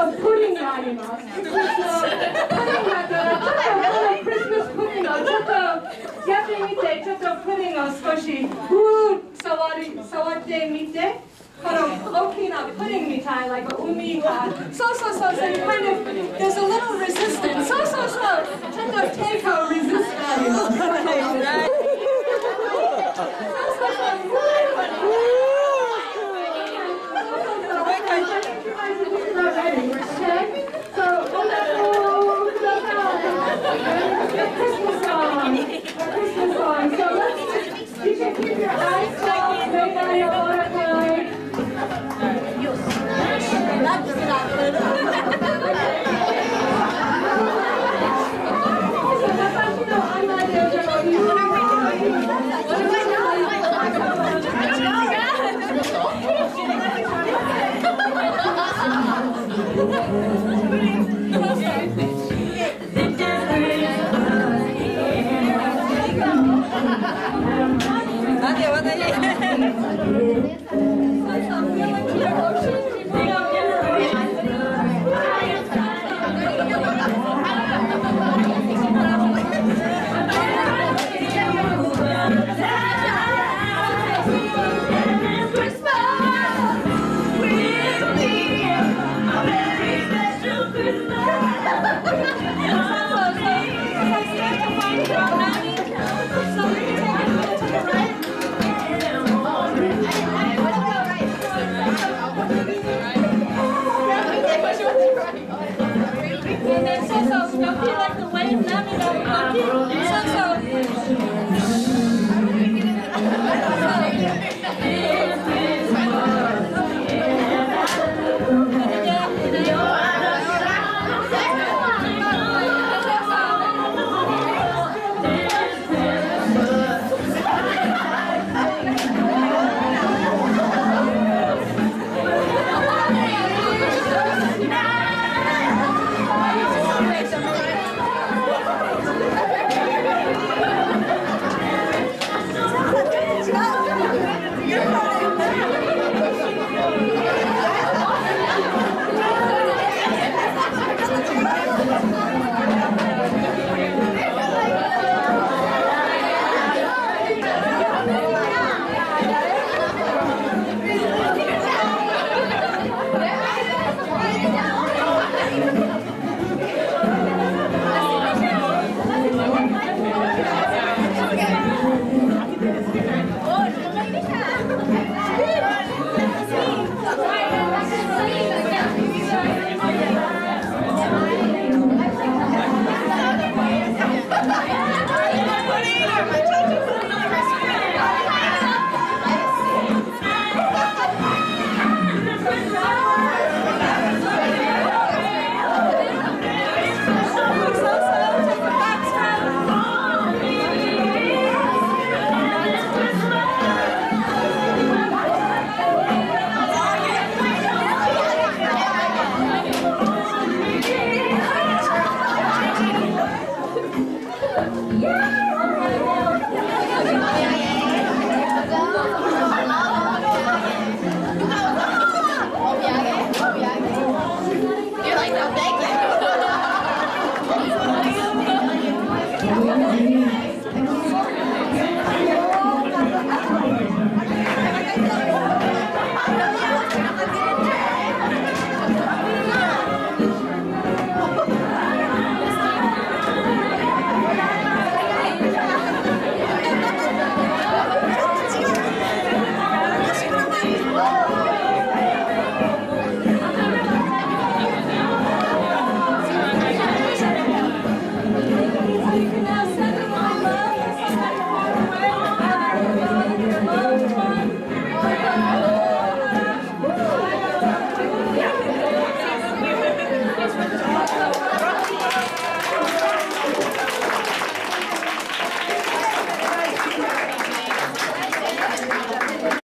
puddingがあります。クリスマスのpuddingだからちょっとこのクリスマスpuddingをちょっとやってみて、ちょっとpuddingを少し触ってみて。この大きなpuddingみたい、like 海が。そうそうそう、so you kind of, there's a little resistance. そうそうそう、ちょっと抵抗 resist があります。Don't feel like the wave, let me know.